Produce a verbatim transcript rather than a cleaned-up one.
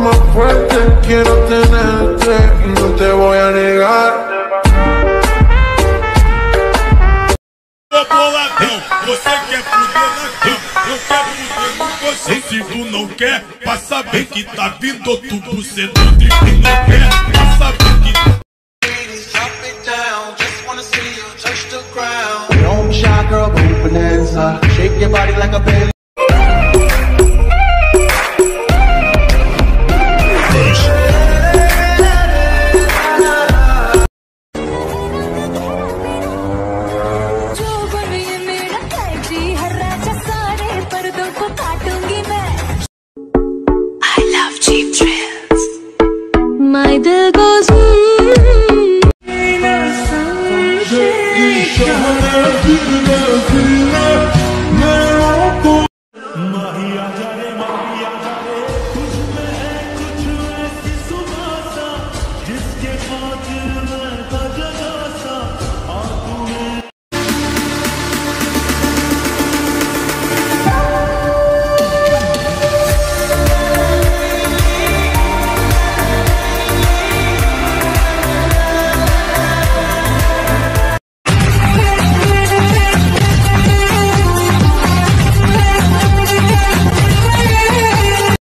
más fuerte. Quiero tenerte y no te voy a negar. Você quer fuder na cama, eu quero fuder com você. Se tu não quer, passa bem que tá vindo outro bucetão. Se tu não quer, passa bem que Drop it down, just wanna see you touch the ground. Don't be shy, girl, go bonanza. Shake your body like a belly. My dil goes